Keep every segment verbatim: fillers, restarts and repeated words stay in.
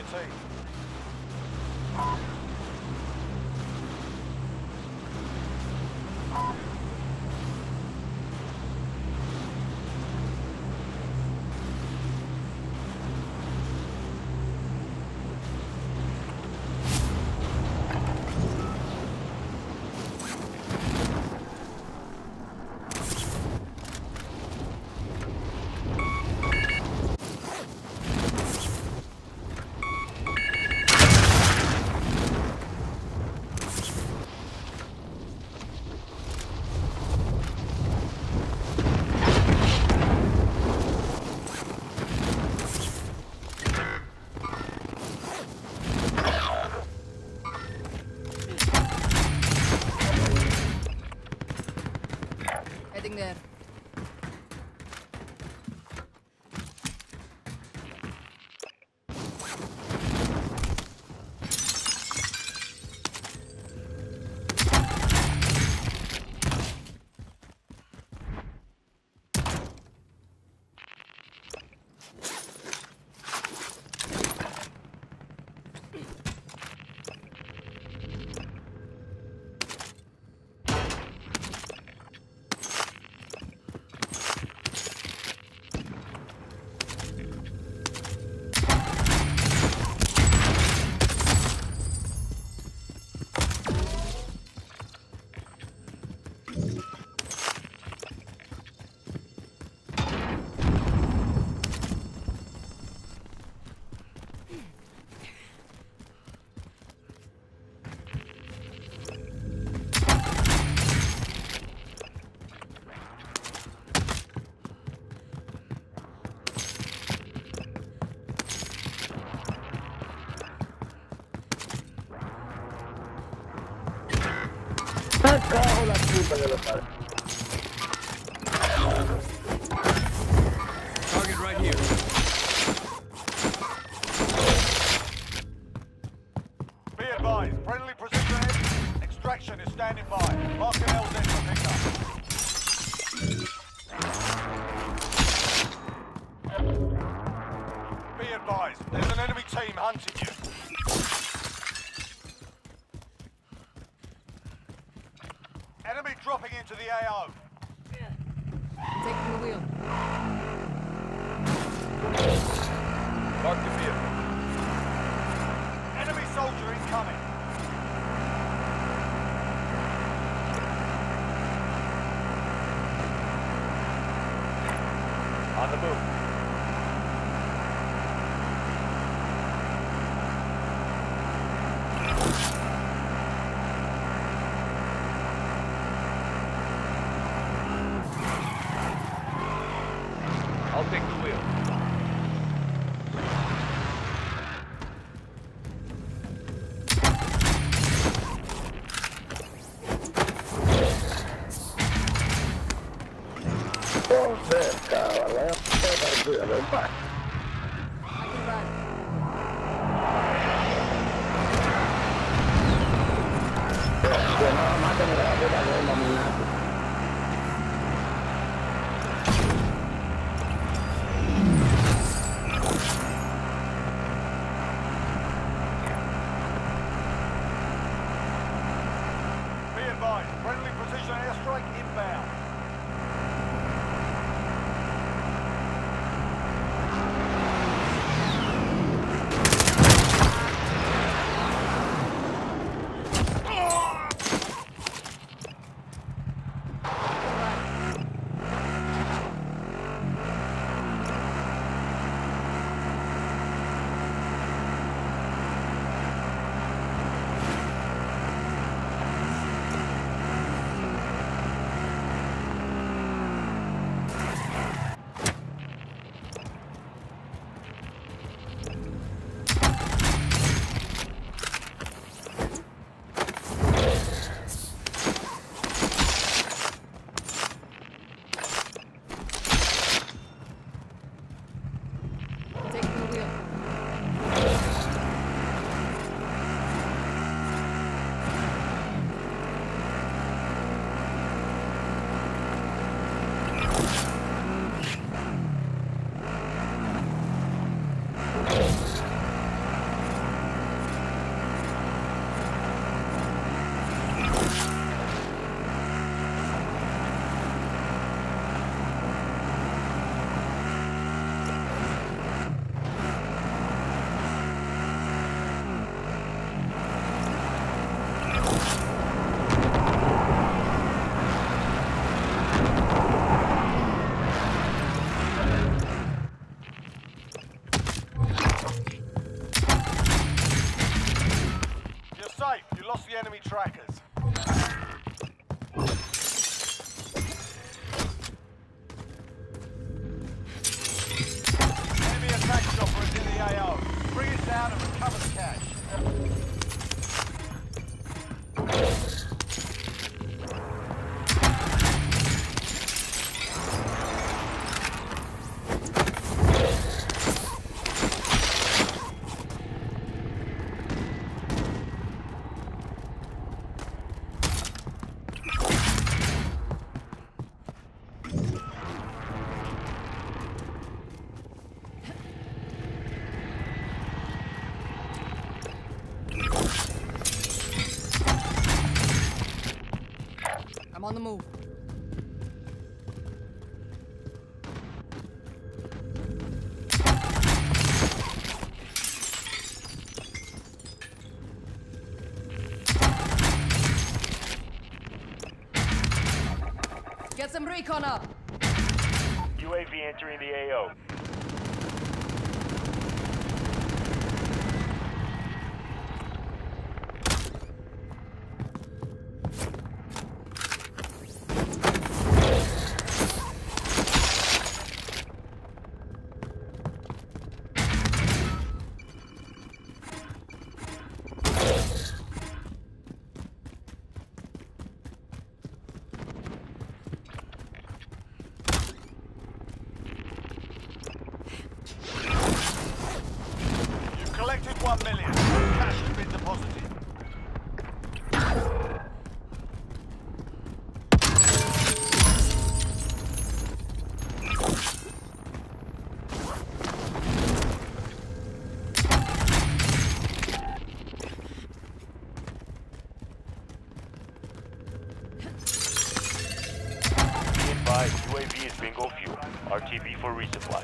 team. Heading there. Carajo la puta que lo parió. Target right here. Be advised, friendly precision air extraction is standing by. Marking L's in for pickup. Be advised, there's an enemy team hunting you. Enemy dropping into the A O. Taking the wheel. Mark the vehicle. Enemy soldier incoming. On the move. I'll take the wheel. Joder, cabrón, la partida del par. I can run. Que no, mátame la puta que es dominante. Be advised, friendly precision airstrike inbound. enemy trackers. Enemy attack chopper is in the A O. Bring it down and recover the cash. I'm on the move. Get some recon up. U A V entering the A O. Collected one million. Cash has been deposited. Be advised, U A V is bingo fuel. R T B for resupply.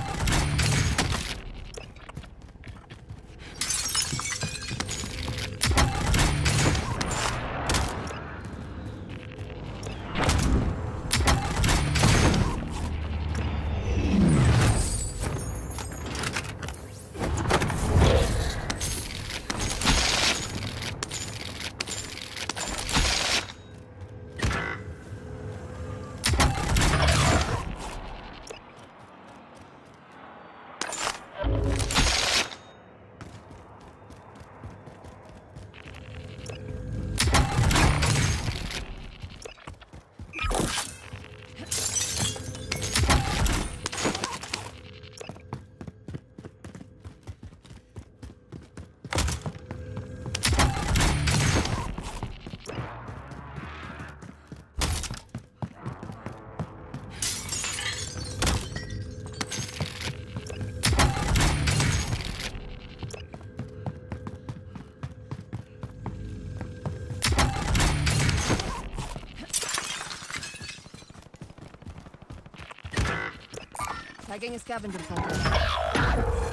Tagging a scavenger phone.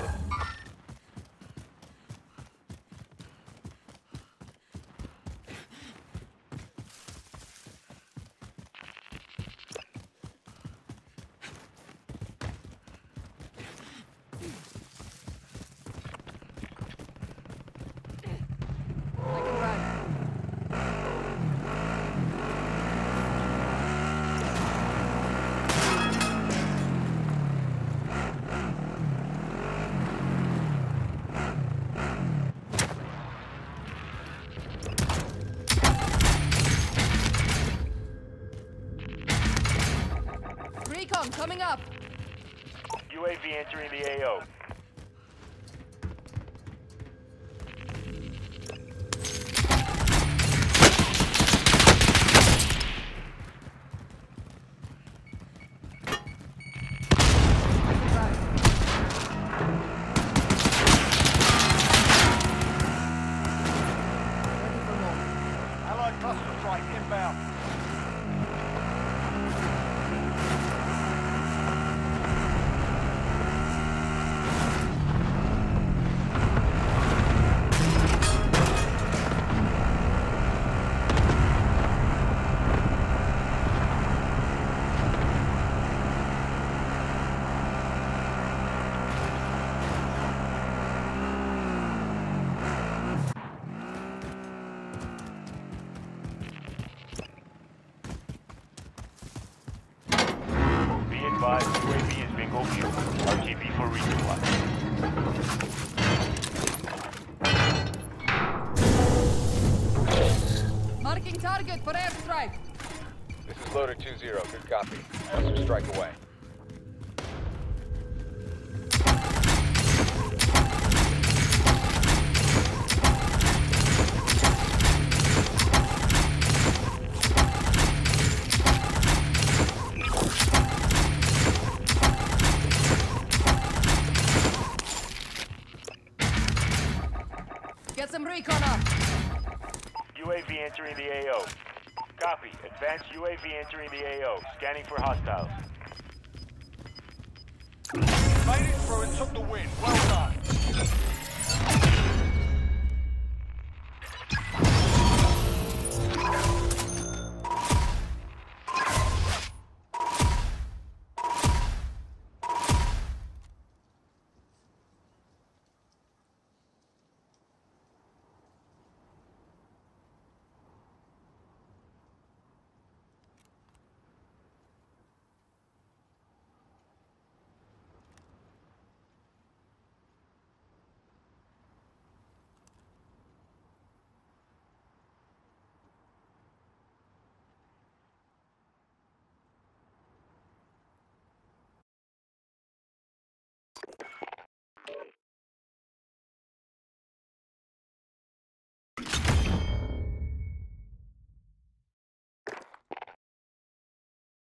I can run. Recon coming up. U A V entering the A O. Allied cluster strike inbound. target for airstrike. This is loader two zero. Good copy. Cluster strike away. Get some recon up. U A V entering the A O. Copy. Advanced U A V entering the A O. Scanning for hostiles. Made it through and took the win. Well done.